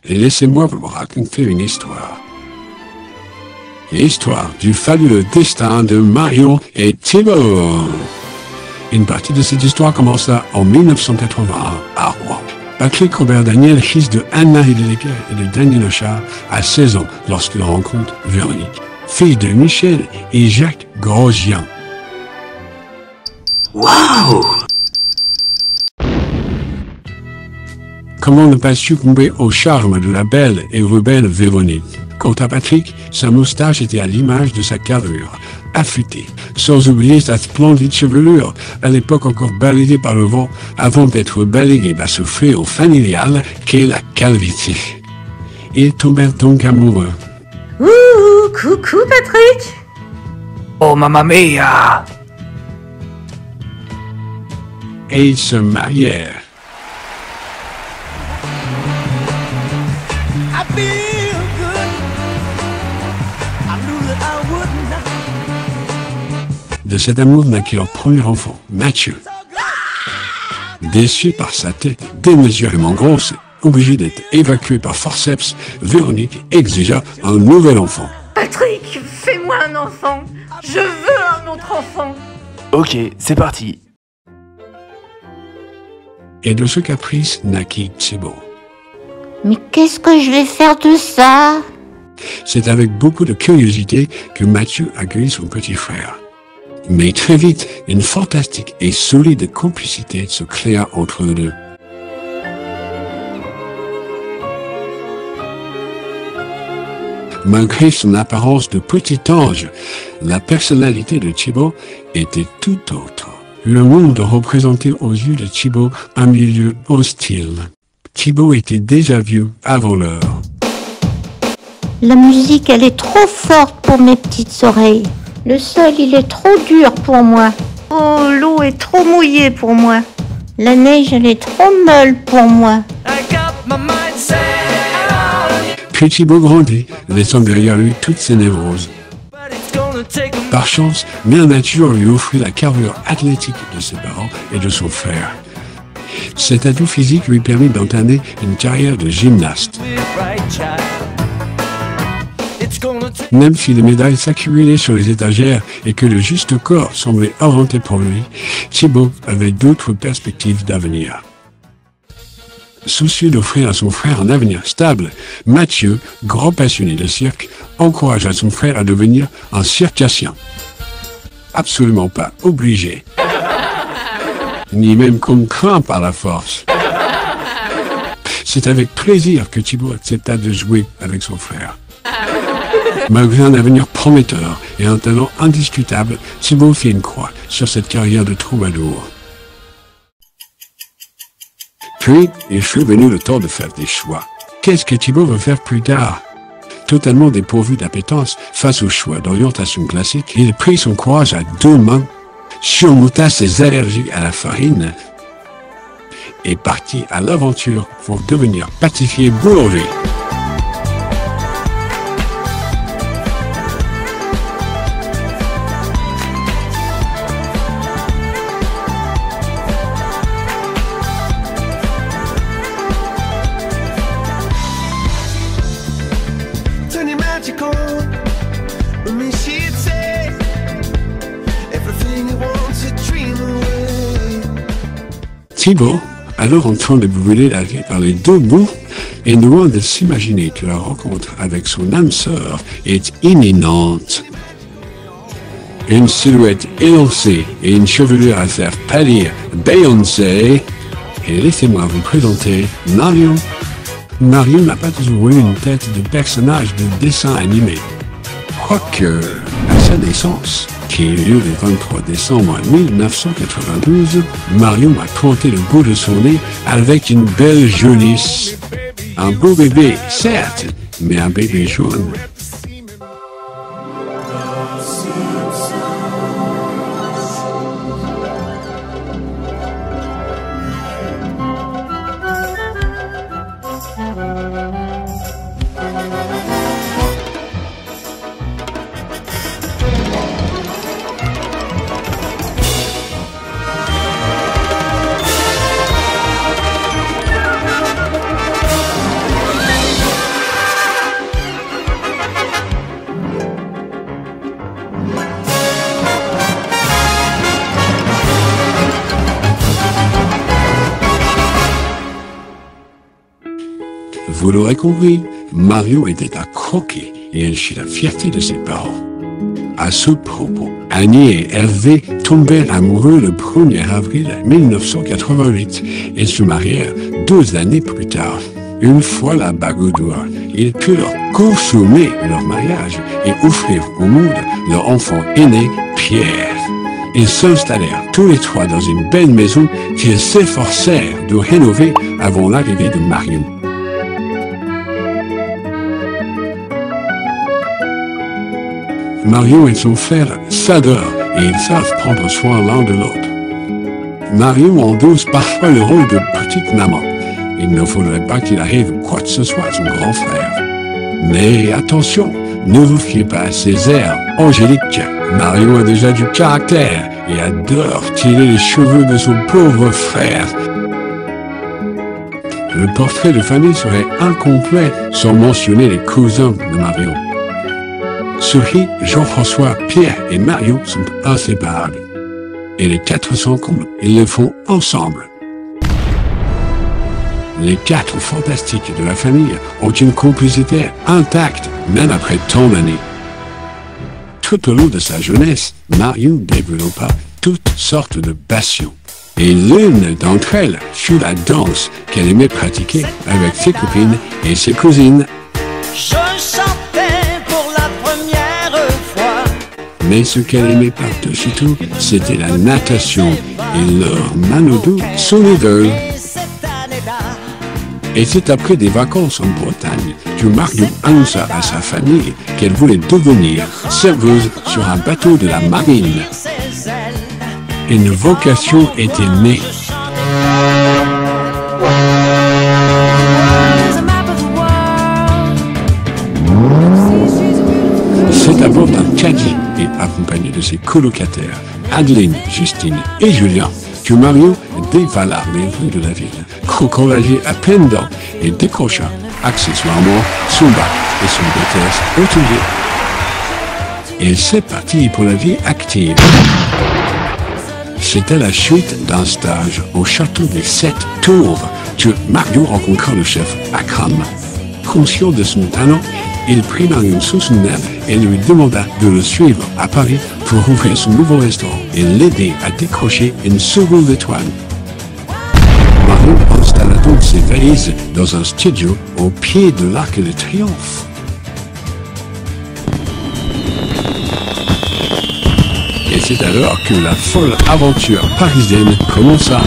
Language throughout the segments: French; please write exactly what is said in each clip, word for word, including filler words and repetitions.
laissez-moi vous raconter une histoire. L'histoire du fabuleux destin de Marion et Thibault. Une partie de cette histoire commença en mille neuf cent quatre-vingt-un à Rouen. Patrick Robert Daniel, fils de Anne-Marie Dellecker et de Daniel Ochard, a seize ans lorsqu'il rencontre Véronique, fille de Michel et Jacques Grosjean. Waouh! Comment ne pas succomber au charme de la belle et rebelle Véronique? Quant à Patrick, sa moustache était à l'image de sa carrure, affûtée, sans oublier sa splendide chevelure, à l'époque encore balayée par le vent, avant d'être balayée par ce fléau familial qu'est la calvitie. Ils tombèrent donc amoureux. Ouh, coucou Patrick! Oh mamma mia! Et ils se marièrent. De cet amour naquit leur premier enfant, Mathieu. Déçu par sa tête démesurément grosse, obligé d'être évacué par forceps, Véronique exigea un nouvel enfant. Patrick, fais-moi un enfant! Je veux un autre enfant! Ok, c'est parti. Et de ce caprice naquit Thibault. Mais qu'est-ce que je vais faire de ça? C'est avec beaucoup de curiosité que Mathieu accueillit son petit frère. Mais très vite, une fantastique et solide complicité se créa entre eux deux. Malgré son apparence de petit ange, la personnalité de Thibault était tout autre. Le monde représentait aux yeux de Thibault un milieu hostile. Thibault était déjà vieux avant l'heure. La musique, elle est trop forte pour mes petites oreilles. Le sol, il est trop dur pour moi. Oh, l'eau est trop mouillée pour moi. La neige, elle est trop molle pour moi. Puis Thibault grandit, laissant derrière lui toutes ses névroses. Par chance, Mère Nature lui offrit la carrure athlétique de ses parents et de son frère. Cet atout physique lui permit d'entamer une carrière de gymnaste. Même si les médailles s'accumulaient sur les étagères et que le juste corps semblait inventé pour lui, Thibault avait d'autres perspectives d'avenir. Soucieux d'offrir à son frère un avenir stable, Mathieu, grand passionné de cirque, encouragea son frère à devenir un circassien. Absolument pas obligé, ni même contraint par la force. C'est avec plaisir que Thibault accepta de jouer avec son frère. Malgré un avenir prometteur et un talent indiscutable, Thibault fit une croix sur cette carrière de troubadour. Puis, il fut venu le temps de faire des choix. Qu'est-ce que Thibault veut faire plus tard? Totalement dépourvu d'appétence face au choix d'orientation classique, il prit son courage à deux mains, surmonta ses allergies à la farine et partit à l'aventure pour devenir pâtissier boulanger. Thibault, alors en train de brûler la vie par les deux bouts, est loin de s'imaginer que la rencontre avec son âme sœur est imminente. Une silhouette élancée et une chevelure à faire pâlir Beyoncé. Et laissez-moi vous présenter Marion. Marion n'a pas toujours eu une tête de personnage de dessin animé. Quoique, à sa naissance, qui eut lieu le vingt-trois décembre mille neuf cent quatre-vingt-douze, Marion a pointé le bout de son nez avec une belle jaunisse. Un beau bébé, certes, mais un bébé jaune. Vous l'aurez compris, Mario était à croquer et elle chez la fierté de ses parents. À ce propos, Annie et Hervé tombèrent amoureux le premier avril mille neuf cent quatre-vingt-huit et se marièrent deux années plus tard. Une fois la bague au doigt, ils purent consommer leur mariage et offrir au monde leur enfant aîné, Pierre. Ils s'installèrent tous les trois dans une belle maison qu'ils s'efforcèrent de rénover avant l'arrivée de Mario. Mario et son frère s'adorent et ils savent prendre soin l'un de l'autre. Mario endosse parfois le rôle de petite maman. Il ne faudrait pas qu'il arrive quoi que ce soit à son grand frère. Mais attention, ne vous fiez pas à ses airs angéliques. Mario a déjà du caractère et adore tirer les cheveux de son pauvre frère. Le portrait de famille serait incomplet sans mentionner les cousins de Mario. Sophie, Jean-François, Pierre et Mario sont inséparables. Et les quatre s'encombrent, ils le font ensemble. Les quatre fantastiques de la famille ont une complicité intacte, même après tant d'années. Tout au long de sa jeunesse, Mario développa toutes sortes de passions. Et l'une d'entre elles fut la danse qu'elle aimait pratiquer avec ses copines et ses cousines. Je chantais pour la première fois. Mais ce qu'elle aimait par-dessus tout, c'était la natation et leur manodou son idole. Et c'est après des vacances en Bretagne que Mario annonça à sa famille qu'elle voulait devenir serveuse sur un bateau de la marine. Une vocation était née. C'est d'abord un caddie et accompagné de ses colocataires, Adeline, Justine et Julien, que Mario dévala les rues de la ville, croquant la vie à pleines dents et décrocha accessoirement son bac et son B T S hôtelier. Et c'est parti pour la vie active. C'était la suite d'un stage au château des Sept Tours que Mario rencontra le chef Akram. Conscient de son talent, il prit Mario sous son aile et lui demanda de le suivre à Paris pour ouvrir son nouveau restaurant et l'aider à décrocher une seconde étoile. Mario installa donc ses valises dans un studio au pied de l'Arc de Triomphe. Et c'est alors que la folle aventure parisienne commença.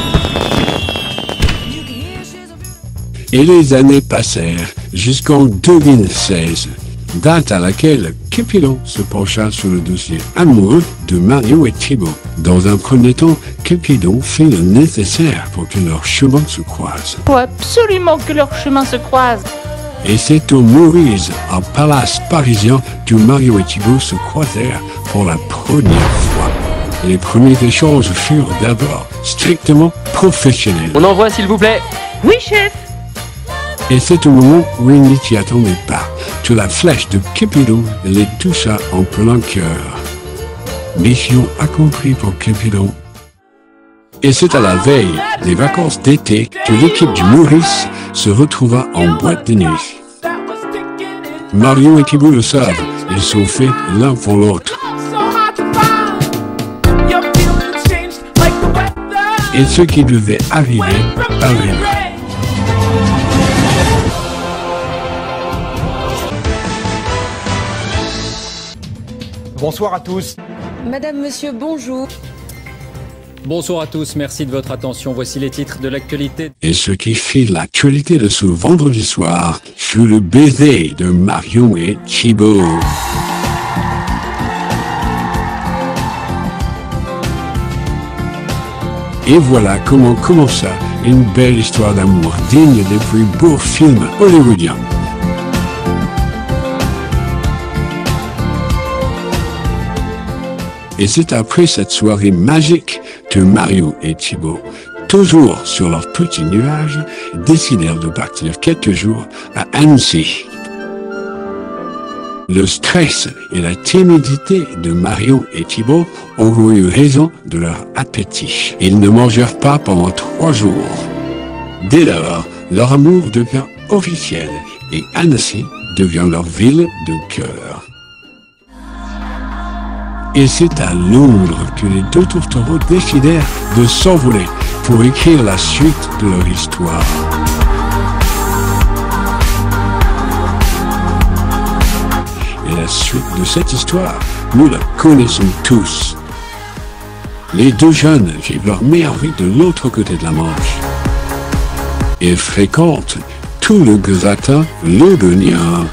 Et les années passèrent jusqu'en deux mille seize, date à laquelle Cupidon se pencha sur le dossier amoureux de Mario et Thibaut. Dans un premier temps, Cupidon fit le nécessaire pour que leurs chemins se croisent. Faut absolument que leurs chemins se croisent. Et c'est au Maurice, un palace parisien, que Mario et Thibaut se croisèrent pour la première fois. Les premiers échanges furent d'abord strictement professionnels. On envoie s'il vous plaît. Oui, chef. Et c'est au moment où il n'y s'y attendait pas que la flèche de Cupidon les toucha en plein cœur. Mission accomplie pour Cupidon. Et c'est à la veille des vacances d'été que l'équipe du Maurice se retrouva en boîte de nuit. Mario et Thibaut le savent, ils sont faits l'un pour l'autre. Et ce qui devait arriver, arriva. Bonsoir à tous. Madame, monsieur, bonjour. Bonsoir à tous, merci de votre attention. Voici les titres de l'actualité. Et ce qui fit l'actualité de ce vendredi soir fut le baiser de Mario et Thibaut. Et voilà comment commença une belle histoire d'amour digne des plus beaux films hollywoodiens. Et c'est après cette soirée magique que Mario et Thibaut, toujours sur leur petit nuage, décidèrent de partir quelques jours à Annecy. Le stress et la timidité de Mario et Thibaut ont eu raison de leur appétit. Ils ne mangèrent pas pendant trois jours. Dès lors, leur amour devient officielle et Annecy devient leur ville de cœur. Et c'est à Londres que les deux tourtereaux décidèrent de s'envoler pour écrire la suite de leur histoire. Et la suite de cette histoire, nous la connaissons tous. Les deux jeunes vivent leur meilleure vie de l'autre côté de la Manche et fréquentent tout le gratin londonien.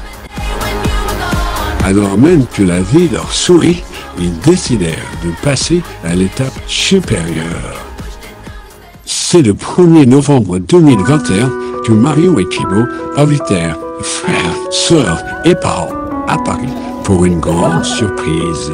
Alors même que la vie leur sourit, ils décidèrent de passer à l'étape supérieure. C'est le premier novembre deux mille vingt et un que Marion et Thibaut invitèrent frères, sœurs et parents à Paris pour une grande surprise.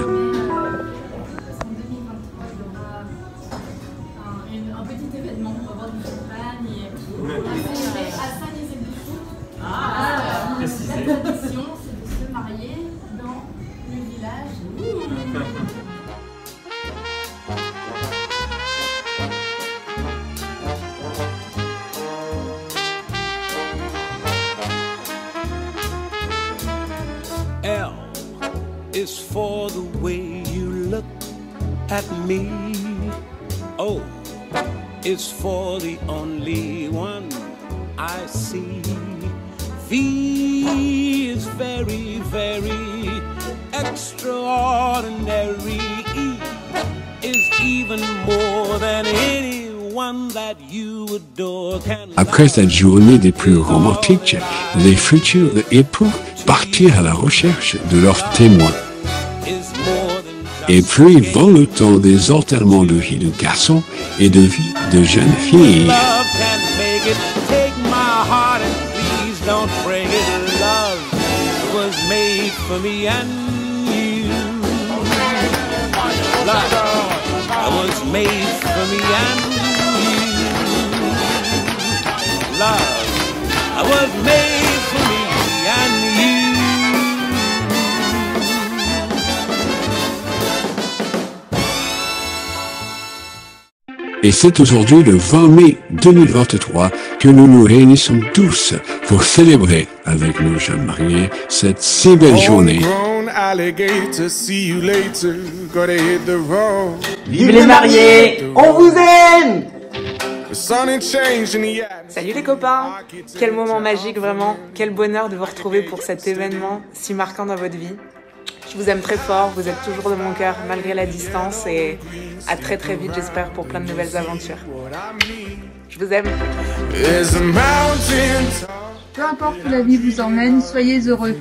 Un petit événement pour avoir du champagne et à Saint-Nicolas. Ah, la tradition, c'est de se marier dans le village. L is for the way you look at me. O is for the only one I see. V is very, very extraordinary. E is even more than anyone that you adore can. Après cette journée des plus romantiques, les futurs époux partirent à la recherche de leurs témoins. Et puis, dans le temps des enterrements de vie de garçons et de vie de jeunes filles, et c'est aujourd'hui le vingt mai deux mille vingt-trois que nous nous réunissons tous pour célébrer avec nos jeunes mariés cette si belle journée. Vive les mariés! On vous aime! Salut les copains! Quel moment magique vraiment! Quel bonheur de vous retrouver pour cet événement si marquant dans votre vie. Je vous aime très fort, vous êtes toujours de mon cœur malgré la distance et à très très vite j'espère pour plein de nouvelles aventures. Je vous aime. Peu importe où la vie vous emmène, soyez heureux.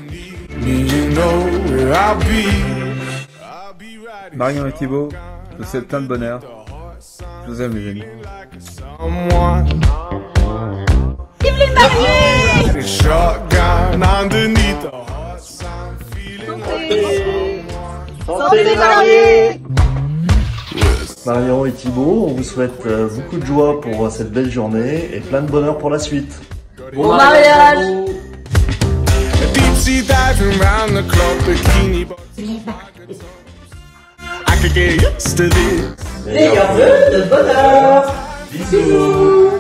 Marion et Thibaut, je vous souhaite plein de bonheur. Je vous aime les amis. Vive les mariés! Santé les mariés! Marion et Thibaut, on vous souhaite beaucoup de joie pour cette belle journée et plein de bonheur pour la suite. Bon mariage! Les gâteaux de bonheur! Bisous!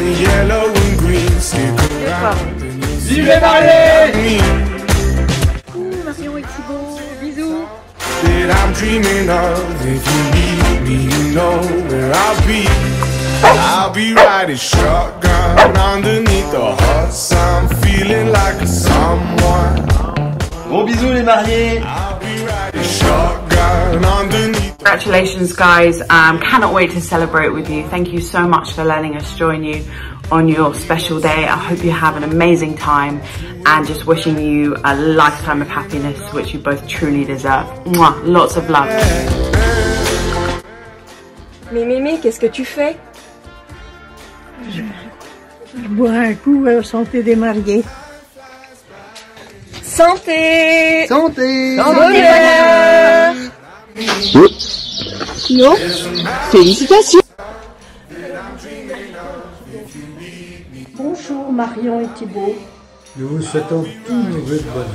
Vive les mariés! Marion et Thibaut, bisous. That I'm dreaming of. If you need me, you know where I'll be. I'll be riding shotgun underneath the hot sun, feeling like a someone. Gros bisous les mariés. I'll be riding shotgun underneath. Congratulations guys, um, cannot wait to celebrate with you. Thank you so much for letting us join you on your special day. I hope you have an amazing time and just wishing you a lifetime of happiness which you both truly deserve. Mwah, lots of love. Mais Mémé, qu'est-ce que tu fais? Je, je bois un coup à la santé des mariés. Santé! Santé! Bonheur! Yo, félicitations! Bonjour Marion et Thibaut. Nous vous souhaitons tous nos vœux de bonheur.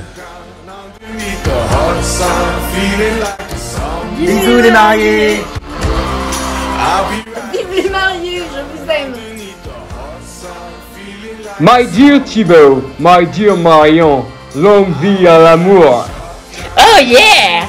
Bisous les mariés. Vive les mariés, je vous aime. My dear Thibaut, my dear Marion, longue vie à l'amour. Oh yeah!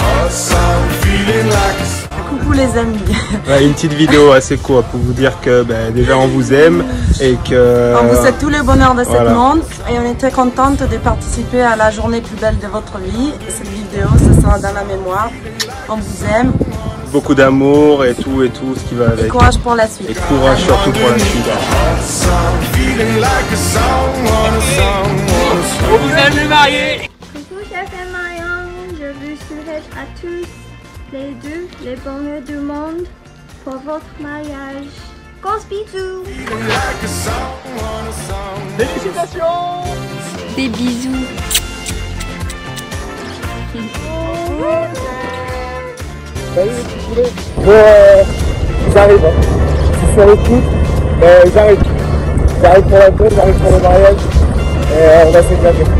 Coucou les amis. Ouais, une petite vidéo assez courte pour vous dire que ben, déjà on vous aime et que... On vous souhaite tous les bonheurs de voilà. cette monde et on était contente de participer à la journée plus belle de votre vie. Cette vidéo, ce sera dans la mémoire. On vous aime. Beaucoup d'amour et tout et tout ce qui va avec. Et courage pour la suite. Et courage surtout pour la suite. On vous aime les mariés. Coucou chef et Marion, je vous souhaite à tous les deux les bonheurs du monde pour votre mariage. Grosse bisous. Félicitations. Des bisous. Salut les petits poulets. Bon, euh, ils arrivent. Hein. Je suis sur le coup, mais ils arrivent. Ils arrivent pour la tour, ils arrivent pour le mariage. Et euh, on va s'éclater.